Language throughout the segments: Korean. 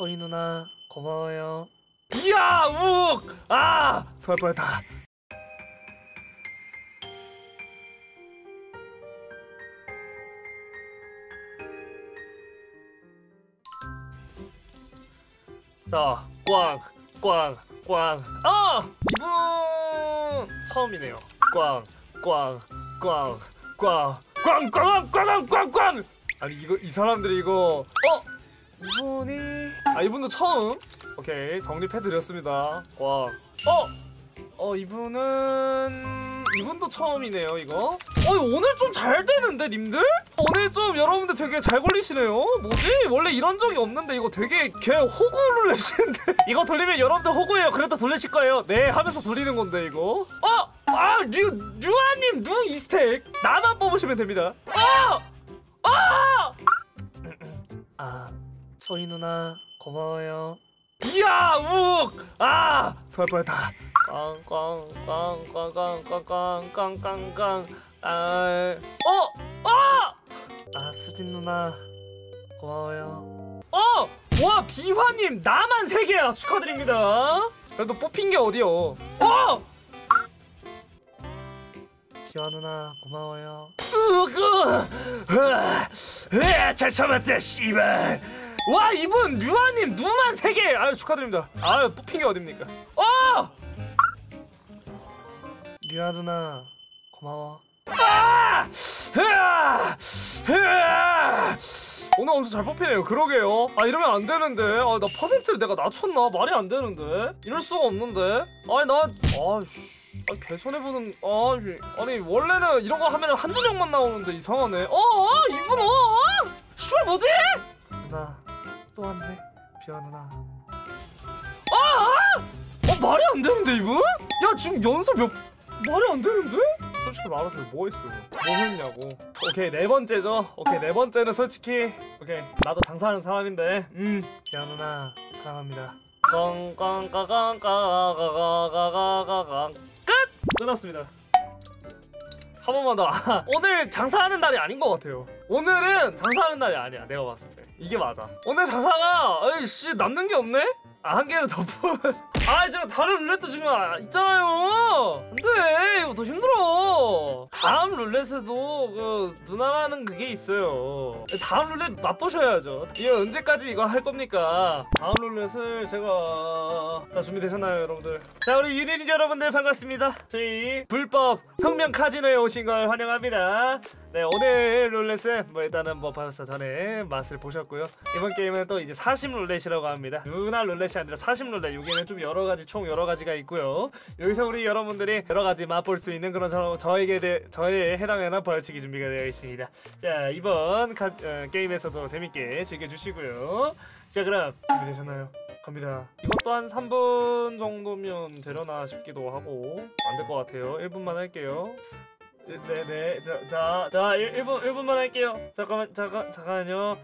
초이 누나 고마워요. 이야 욱! 아! 토할 뻔했다. 자, 꽝. 이분 처음이네요. 꽝. 아니 이거 이 사람들이 이거 이분도 처음. 오케이 정립해드렸습니다. 이분도 처음이네요 이거. 오늘 좀 잘 되는데 님들? 오늘 좀 여러분들 되게 잘 걸리시네요. 뭐지? 원래 이런 적이 없는데 이거 되게 걔 호구를 내시는데 이거 돌리면 여러분들 호구예요. 그래도 돌리실 거예요. 네 하면서 돌리는 건데 이거. 류아님 누 이스택 나만 뽑으시면 됩니다. 초이 누나 고마워요. 이야 욱! 토할 뻔했다. 수진 누나 고마워요. 와 비화님 나만 3개야 축하드립니다. 그래도 뽑힌 게 어디요? 비화 누나 고마워요. 잘 참았다 씨발. 와 이분 류아님 누만 3개 아유 축하드립니다. 아유 뽑힌 게 어딥니까? 류아 누나 고마워. 오늘 엄청 잘 뽑히네요. 그러게요. 이러면 안 되는데. 나 퍼센트를 내가 낮췄나? 말이 안 되는데. 이럴 수가 없는데. 개 손해보는. 아니 원래는 이런 거 하면 한두 명만 나오는데 이상하네. 이분 씨발 뭐지? 누나 또 왔네. 비와 누나. 말이 안 되는데 이분? 야 지금 연습 말이 안 되는데? 솔직히 말해서 뭐 했어요? 뭐 했냐고. 오케이 4번째죠. 오케이 4번째는 솔직히 오케이 나도 장사하는 사람인데 비아 누나 사랑합니다. 끝! 끝났습니다. 한 번만 더. 오늘 장사하는 날이 아닌 것 같아요. 오늘은 장사하는 날이 아니야 내가 봤을 때. 이게 맞아. 오늘 장사가 에이씨 남는 게 없네? 한 개는 덮은. 지금 다른 룰렛도 지금 있잖아요. 안돼 이거 더 힘들어. 다음 룰렛에도 그 누나라는 그게 있어요. 다음 룰렛 맛보셔야죠. 이거 언제까지 이거 할 겁니까? 다음 룰렛을 제가 다 준비되셨나요 여러분들? 자 우리 유닛 여러분들 반갑습니다. 저희 불법 혁명 카지노에 오신 걸 환영합니다. 네 오늘 룰렛은 일단은 벌써 전에 맛을 보셨고요. 이번 게임은 또 이제 40 룰렛이라고 합니다. 누나 룰렛이 아니라 40 룰렛. 여기는 좀 여러가지 총 여러가지가 있고요. 여기서 우리 여러분들이 여러가지 맛볼 수 있는 그런 저에 해당하는 벌칙이 준비가 되어 있습니다. 자 이번 게임에서도 재밌게 즐겨주시고요. 자 그럼 준비되셨나요? 갑니다. 이것도 한 3분 정도면 되려나 싶기도 하고 안 될 것 같아요. 1분만 할게요. 네네. 자 1분만 할게요. 잠깐만요.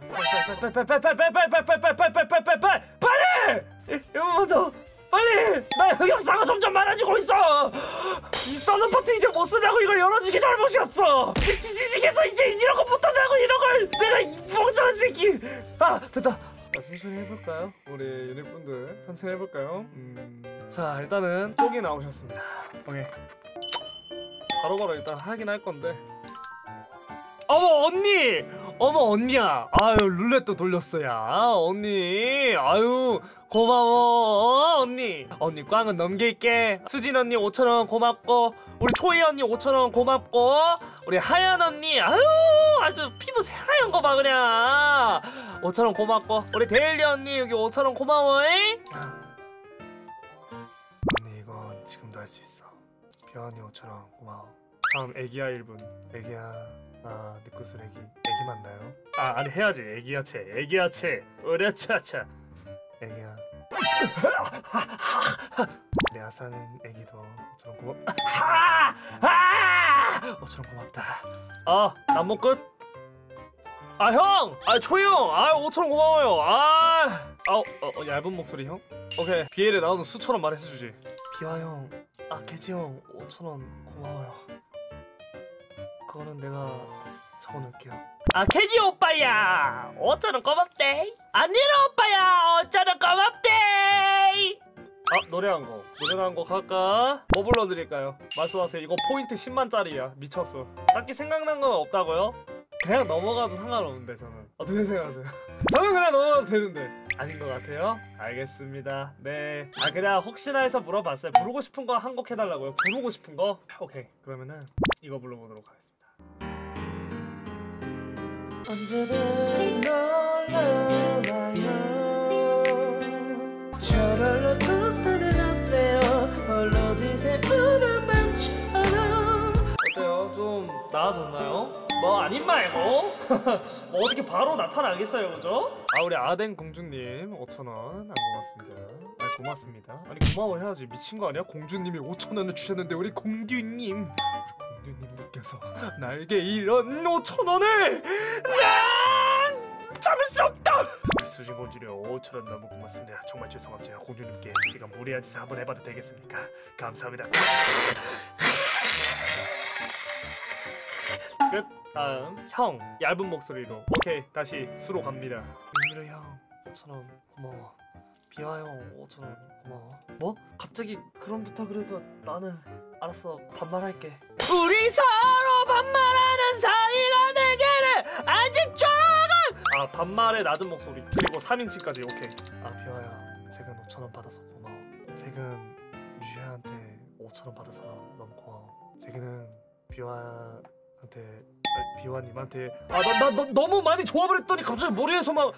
빨리! 1분만 더. 빨리! 나 흑역사가 점점 많아지고 있어. 이 써는 파트 이제 못 쓰냐고. 이걸 열어주기 잘못이었어. 지지직해서 이제 이런 거 못한다고. 이런 걸 내가 이 멍청한 새끼. 됐다. 천천히 해볼까요? 우리 유닛분들 천천히 해볼까요? 자 일단은 쪽이 나오셨습니다. 오케이 바로바로 일단 하긴 할 건데. 어머 언니야. 룰렛도 돌렸어. 야 언니 고마워. 언니 꽝은 넘길게. 수진 언니 5,000원 고맙고, 우리 초이 언니 5,000원 고맙고, 우리 하연 언니 아주 피부 새하얀 거 봐 그냥 5,000원 고맙고, 우리 데일리 언니 여기 5,000원 고마워잉. 언니 이건 지금도 할 수 있어. 비아 언니 5,000원 고마워. 다음 애기야 1분. 애기야 니꾸슬 애기 맞나요? 아니 해야지. 애기야채 으랴차차. 애기야 우리 아사는 애기도 5,000원 고맙다. 5,000원 고맙다. 남모 끝? 형! 초이 형! 5,000원 고마워요. 얇은 목소리 형? 오케이 비엘에 나오는 수처럼 말해주지. 비와 형, 개지 형 5,000원 고마워요. 그거는 내가 적어놓을게요. 아 캐지 오빠야 5,000원 고맙대. 안니라 오빠야 5,000원 고맙대. 노래 한 곡 할까? 뭐 불러드릴까요? 말씀하세요. 이거 포인트 10만짜리야. 미쳤어. 딱히 생각난 건 없다고요? 그냥 넘어가도 상관없는데 저는 어떻게 생각하세요? 저는 그냥 넘어가도 되는데 아닌 것 같아요? 알겠습니다. 네. 그냥 혹시나 해서 물어봤어요. 부르고 싶은 거 한 곡 해달라고요? 부르고 싶은 거? 오케이. 그러면은 이거 불러보도록 하겠습니다. 언제든 놀러와요. 저절로 토스트는 어때요? 홀로지새 우는 밤처럼. 어때요? 좀 나아졌나요? 뭐 아님 말고 뭐 어떻게 바로 나타나겠어요, 그죠? 우리 아덴 공주님 5,000원 안 고맙습니다. 고맙습니다. 아니 고마워 해야지. 미친 거 아니야? 공주님이 5,000원을 주셨는데 우리 공주님께서 나에게 이런 5,000원을 난 참을 수 없다. 수진 공주님 5,000원 너무 고맙습니다. 정말 죄송합니다. 공주님께 제가 무리한 짓을 한번 해봐도 되겠습니까? 감사합니다. 끝. 다음 형 얇은 목소리로. 오케이 다시 수로 갑니다. 민미르 형 5,000원 고마워. 비와 형 5,000원 고마워. 뭐? 갑자기 그런 부탁을 해도 나는 알았어 반말할게. 우리 서로 반말하는 사이가 되기를 아직 조금. 반말의 낮은 목소리 그리고 3인칭까지. 오케이. 비와야 최근 5,000원 받아서 고마워. 최근 뮤지한테 5,000원 받아서 너무 고마워. 최근은 비와한테 비와님한테 나 너무 많이 조합을 했더니 갑자기 머리에서 막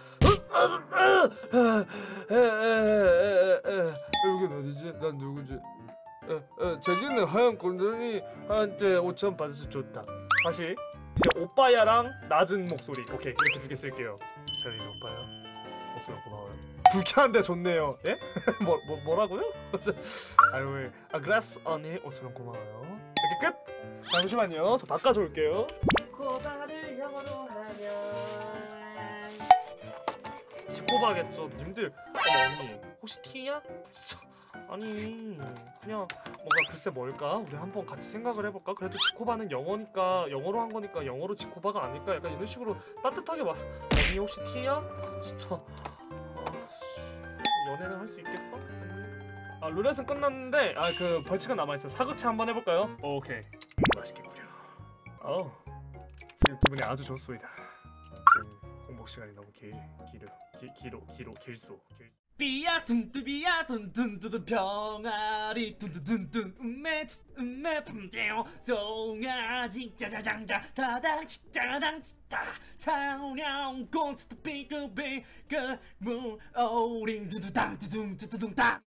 여기 어디지? 난 누구지? 자기는 하얀 곰돌이한테 5,000원 받아서 좋다. 다시 이제 오빠야랑 낮은 목소리. 오케이 이렇게 두 개 쓸게요. 세린 오빠야 5,000원 고마워요. 불쾌한데 좋네요. 예? 뭐라고요? 아유 그라스 언니 5,000원 고마워요. 이렇게 끝. 잠시만요. 저 바꿔줘 올게요. 지코바를 영어로 하면 지코바겠죠. 님들 언니 혹시 T냐? 진짜 아니 그냥 뭔가 글쎄 뭘까? 우리 한번 같이 생각을 해볼까? 그래도 지코바는 영어니까 영어로 한 거니까 영어로 지코바가 아닐까? 약간 이런 식으로 따뜻하게 막 언니 혹시 T냐? 진짜 연애는 할 수 있겠어? 룰렛은 끝났는데 그 벌칙은 남아있어. 사극체 한번 해볼까요? 오케이. 맛있겠구려. 지금 기분이 아주 좋습니다. 지금 공복 시간이 너무 길소. 삐야 둔뚜비야 둔둔둔둔 병아리 둔둔둔둔 음메 뿜대요 송아지 짜자장자 다당 짜당 다 사우냥 곤스트 삐끄삐 그무 오링 두두당 두둥 두두둥 당.